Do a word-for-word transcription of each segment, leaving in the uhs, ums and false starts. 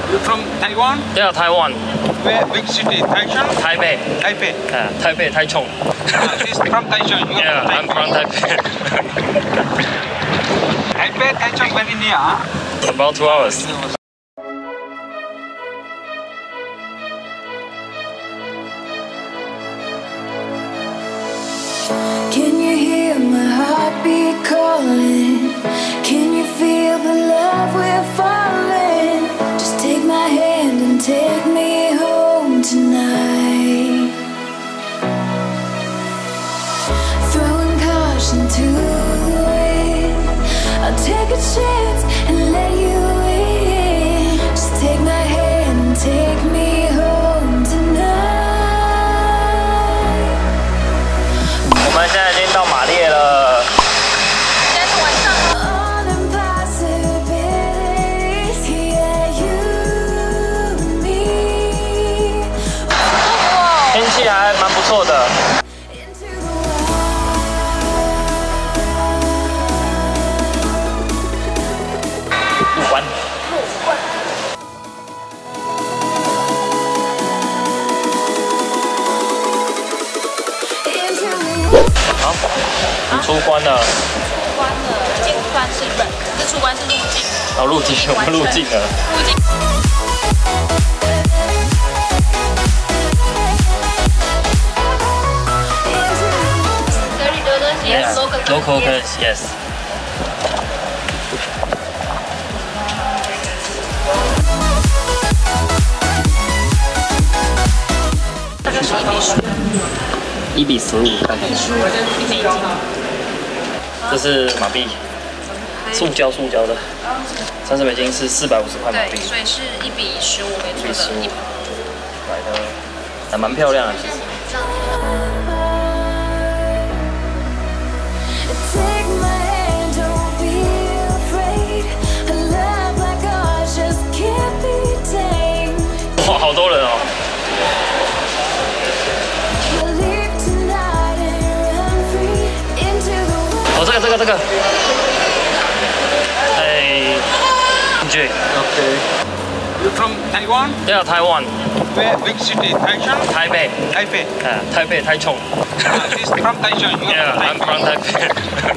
You from Taiwan? Yeah, Taiwan. Where? Big city? Taichung? Taipei. Taipei. Uh, Taipei, Taichung. Ah, she's from Taichung. You Yeah, I'm from Taipei. Taipei, Taichung very near. Huh? About two hours. Can you hear my heartbeat calling? Can you feel the love we're falling? Just take my hand and take me home tonight. Throwing caution to the wind, I'll take a chance and let you in. Just take my hand and take me home tonight. 我们现在已经到马列了。 现在是晚上了。 天气还蛮不错的。入关。好，出关了。 出关了，进关是人，这出关是入境。 哦，入境，我们入境了。 入境。 Yes, local, local currency, yes. 大概是一比十， 一比十五， 一比十五美金。 这是马币，塑胶塑胶的，三十美金是四百五十块马币。 对，所以是一比十五没错的。一来的还蛮漂亮的，其实。 哇，好多人哦！哦，这个这个这个，哎 ，enjoy。 Okay. You from Taiwan? Yeah, Taiwan. Where? Big city? Taichung? Taipei. Taipei. Uh, Taipei, Taichung. Ah, she's from Taichung. You Yeah, I'm from Taipei.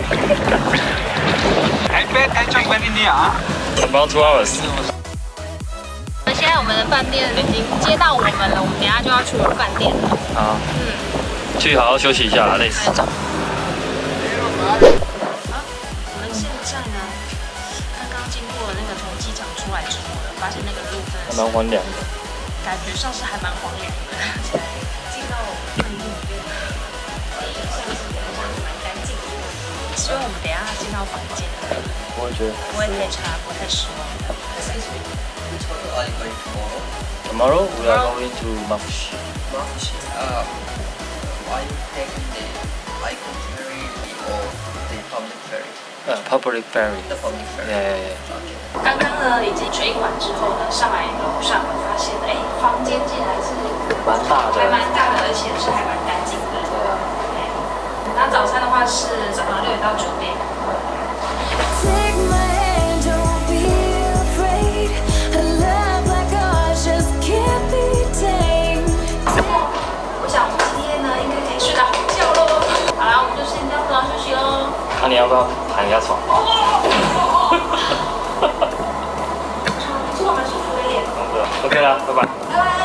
Taipei, Taichung very near. Huh? About two hours. 现在我们的饭店已经接到我们了，我们等下就要去我们饭店了。 好， 嗯， 去好好休息一下，累死。 好，我们现在呢，刚刚经过了那个从机场出来之后呢，发现那个路真的是蛮荒凉的， 感觉上是还蛮荒凉的。进到饭店里面，第一印象是觉得像蛮干净的。希望我们等一下进到房间， 我也觉得。 不会太差，不会太失望。 Tomorrow we are going to Mafushi. Mafushi. Um, are you taking the Icon ferry or the public ferry? Uh, public ferry. The public ferry. Yeah, yeah, yeah. Okay. 刚刚呢，已经水管之后呢，上来楼上发现，哎，房间竟然是蛮大的， 还蛮大的，而且是还蛮干净的。 对啊。 那早餐的话是早上六点到九点。我想我们今天呢，应该可以睡个好觉喽。好啦，我们就先这样子休息喽。 那你要不要躺一下床？ 不错，蛮舒服的耶。 OK 啦，拜拜。 拜拜。